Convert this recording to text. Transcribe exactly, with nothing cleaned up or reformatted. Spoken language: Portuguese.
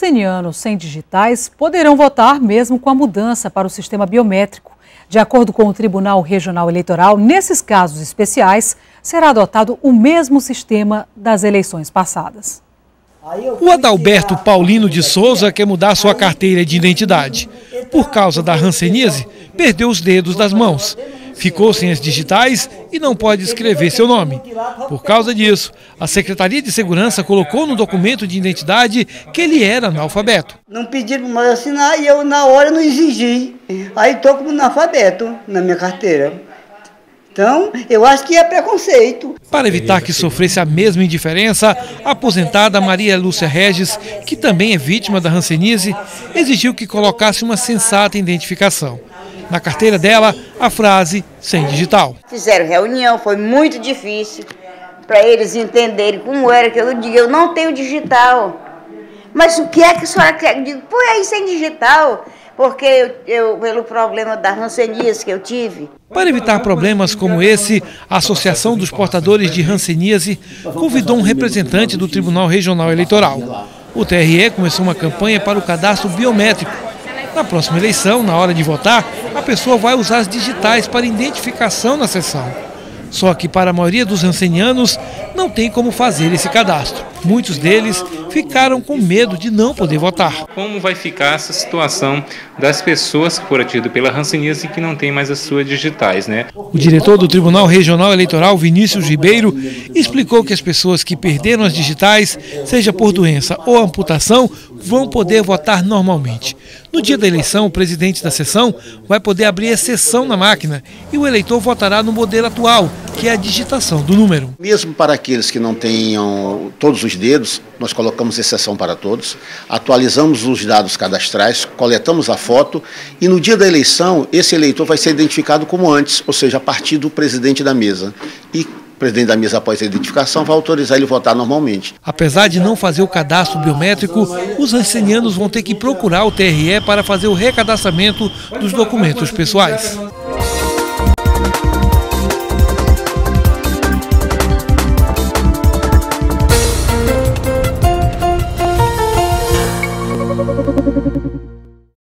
rancenianos sem digitais poderão votar mesmo com a mudança para o sistema biométrico. De acordo com o Tribunal Regional Eleitoral, nesses casos especiais, será adotado o mesmo sistema das eleições passadas. O Adalberto Paulino de Souza quer mudar sua carteira de identidade. Por causa da hanseníase, perdeu os dedos das mãos. Ficou sem as digitais e não pode escrever seu nome. Por causa disso, a Secretaria de Segurança colocou no documento de identidade que ele era analfabeto. Não pediram para assinar e eu, na hora, não exigi. Aí estou como analfabeto na minha carteira. Então, eu acho que é preconceito. Para evitar que sofresse a mesma indiferença, a aposentada Maria Lúcia Regis, que também é vítima da hanseníase, exigiu que colocasse uma sensata identificação. Na carteira dela, a frase sem digital. Fizeram reunião, foi muito difícil para eles entenderem como era que eu digo, eu não tenho digital. Mas o que é que a senhora quer? Eu digo, põe aí sem digital, porque eu, eu, pelo problema da hanseníase que eu tive. Para evitar problemas como esse, a Associação dos Portadores de Hanseníase convidou um representante do Tribunal Regional Eleitoral. O T R E começou uma campanha para o cadastro biométrico. Na próxima eleição, na hora de votar, a pessoa vai usar as digitais para identificação na sessão. Só que para a maioria dos hansenianos não tem como fazer esse cadastro. Muitos deles ficaram com medo de não poder votar. Como vai ficar essa situação das pessoas que foram atingidas pela hanseníase e que não têm mais as suas digitais, né? O diretor do Tribunal Regional Eleitoral, Vinícius Ribeiro, explicou que as pessoas que perderam as digitais, seja por doença ou amputação, vão poder votar normalmente. No dia da eleição, o presidente da sessão vai poder abrir exceção na máquina e o eleitor votará no modelo atual, que é a digitação do número. Mesmo para aqueles que não tenham todos os dedos, nós colocamos exceção para todos, atualizamos os dados cadastrais, coletamos a foto e no dia da eleição esse eleitor vai ser identificado como antes, ou seja, a partir do presidente da mesa. E o presidente da mesa, após a identificação, vai autorizar ele a votar normalmente. Apesar de não fazer o cadastro biométrico, os hansenianos vão ter que procurar o T R E para fazer o recadastramento dos documentos pessoais.